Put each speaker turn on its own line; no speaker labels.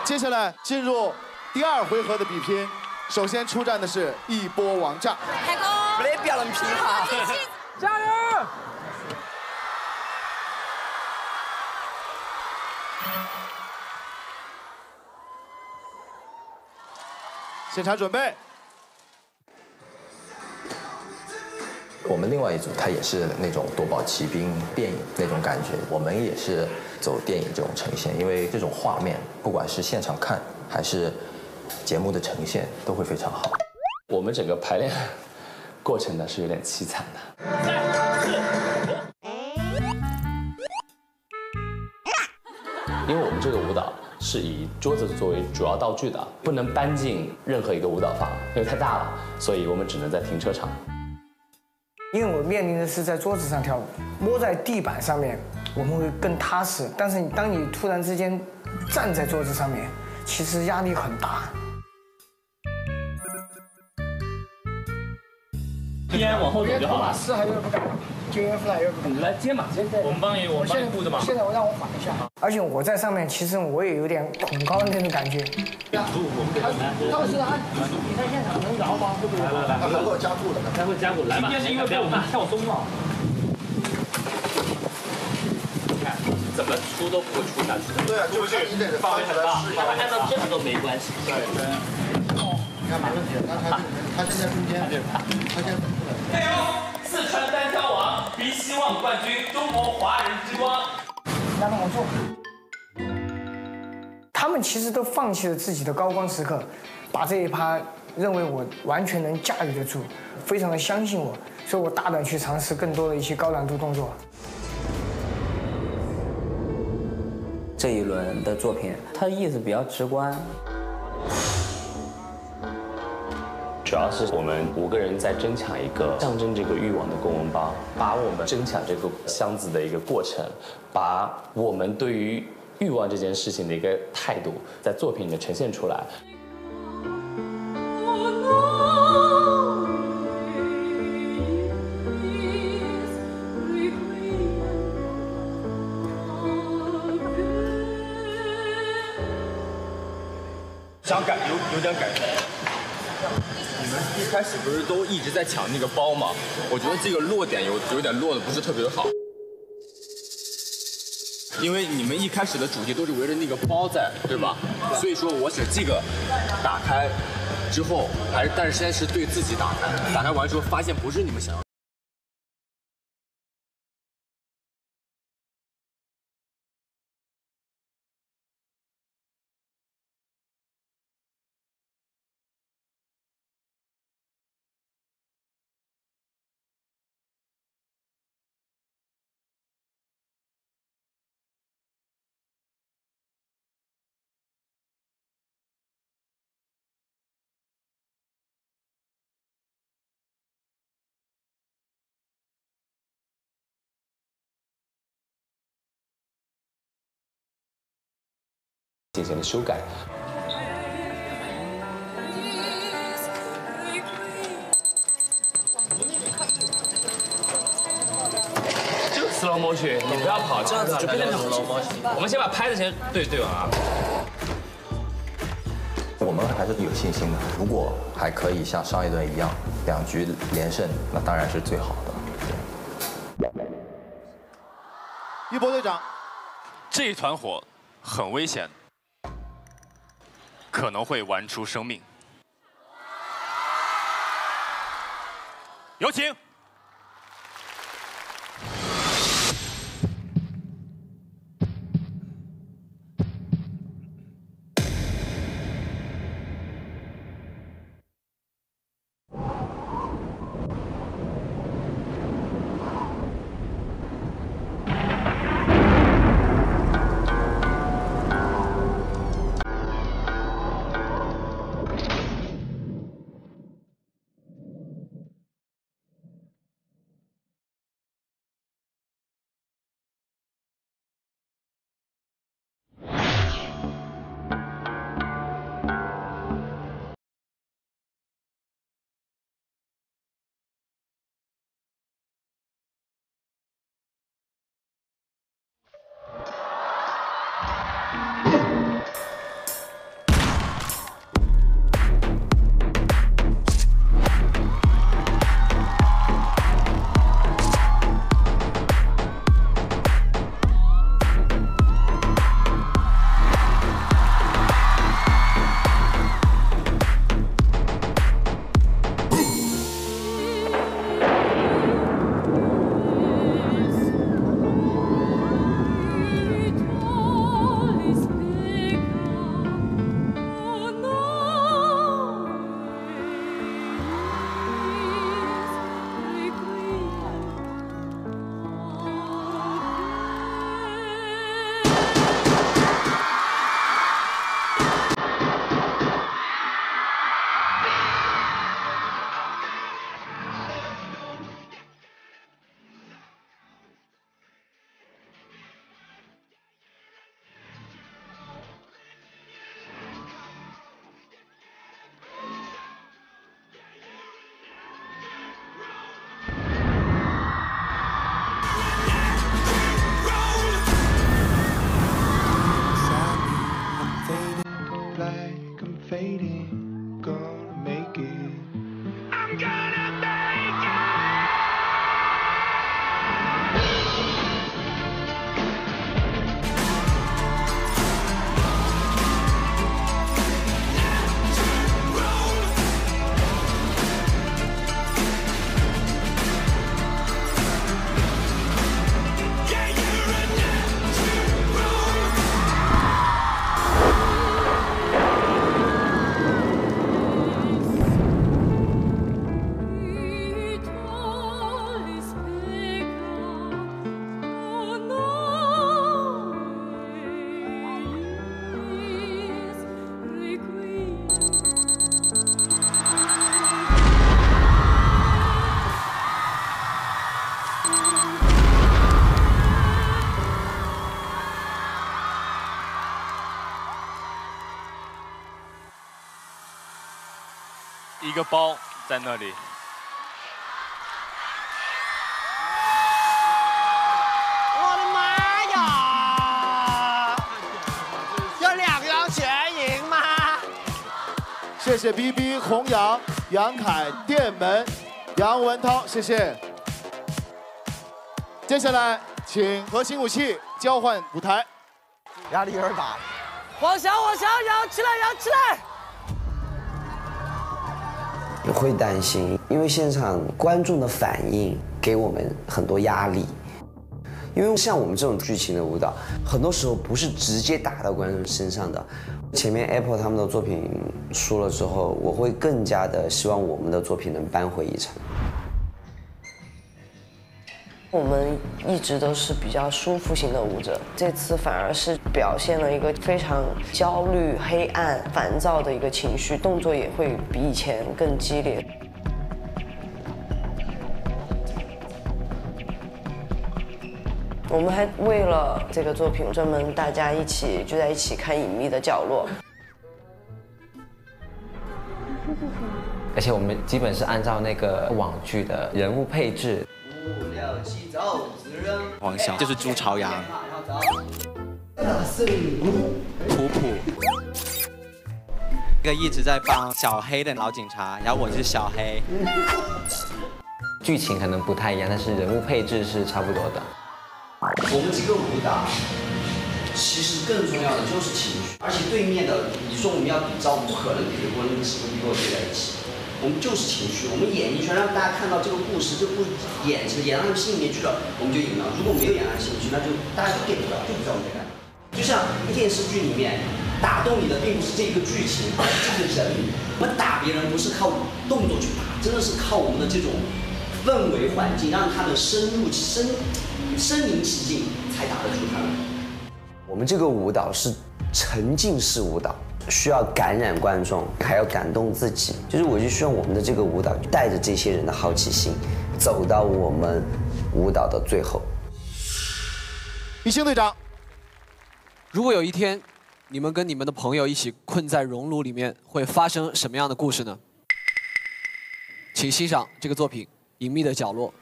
接下来进入第2回合的比拼，首先出战的是一波王炸。
开工！
没得别人拼哈！
加油！
现场准备。
我们另外一组，他也是那种夺宝奇兵电影那种感觉，我们也是走电影这种呈现，因为这种画面，不管是现场看还是节目的呈现，都会非常好。
我们整个排练过程呢是有点凄惨的。因为我们这个舞蹈是以桌子作为主要道具的，不能搬进任何一个舞蹈房，因为太大了，所以我们只能在停车场。
因为我面临的是在桌子上跳舞，摸在地板上面，我们会更踏实。但是当你突然之间站在桌子上面，其实压力很大。
边往后走就好了。
是还有点不敢，接缘出来有点不敢。
你来接嘛，我们帮你顾着嘛。
现在我让我缓一下，而且我在上面，其实我也有点恐高的那种感觉。
我们给他来。
他们是他比赛现场能摇吗？会不会？
来，
他会加注的，
他会加注。来吧，今天是因为被我们跳松了。看怎么出都不会出下去。
对啊，就是你得
范围很大，按照这样都没关系。对。
你看没问题，他现在中间，他现在。
加油！四川单挑王，比希望冠军，中国华人之光。
让他们做。他们其实都放弃了自己的高光时刻，把这一趴认为我完全能驾驭得住，非常的相信我，所以我大胆去尝试更多的一些高难度动作。
这一轮的作品，它的意思比较直观。
主要是我们5个人在争抢一个象征这个欲望的公文包，把我们争抢这个箱子的一个过程，把我们对于欲望这件事情的一个态度，在作品里面呈现出来。
想改有点改。你们一开始不是都一直在抢那个包吗？我觉得这个落点有点落的不是特别好，因为你们一开始的主题都是围着那个包在，对吧？所以说我想这个打开之后，但是先是对自己打开，打开完之后发现不是你们想要。
进行了修改。就 slow motion， 你不要跑，这样子就变成 slow motion。我们先把拍子先对完啊。
我们还是有信心的，如果还可以像上一轮一样2局连胜，那当然是最好的。
一博队长，
这一团火很危险。可能会玩出生命。有请。
fading, gonna make it. I'm gonna make it.
一个包在那里。
我的妈呀！要两样全赢吗？
谢谢 BB、弘扬、杨凯、电门、杨文涛，谢谢。接下来请核心武器交换舞台。
压力有点大。
黄翔，摇起来，摇起来！
会担心，因为现场观众的反应给我们很多压力。因为像我们这种剧情的舞蹈，很多时候不是直接打到观众身上的。前面 Apple 他们的作品输了之后，我会更加的希望我们的作品能扳回一城。
我们一直都是比较舒服型的舞者，这次反而是表现了一个非常焦虑、黑暗、烦躁的一个情绪，动作也会比以前更激烈。我们还为了这个作品专门大家一起聚在一起看《隐秘的角落》，
而且我们基本是按照那个网剧的人物配置。
黄翔就是朱朝阳，普普，一个一直在帮小黑的老警察，然后我是小黑。
剧情可能不太一样，但是人物配置是差不多的。
我们这个舞蹈，其实更重要的就是情绪，而且对面的，你说我们要比照，不可能别过那个10个比我对在一起。我们就是情绪，我们演进去，让大家看到这个故事，这个故事演到他们心里面去了，我们就赢了。如果没有演到心里去，那就大家就 get 不了，就不知道我们在干嘛。就像一个电视剧里面，打动你的并不是这个剧情，而是这个人。我们打别人不是靠动作去打，真的是靠我们的这种氛围环境，让他们身临其境，才打得出他们。我们这个舞蹈是沉浸式舞蹈。需要感染观众，还要感动自己。就是我就希望我们的这个舞蹈带着这些人的好奇心，走到我们舞蹈的最后。
一星队长，
如果有一天你们跟你们的朋友一起困在熔炉里面，会发生什么样的故事呢？请欣赏这个作品《隐秘的角落》。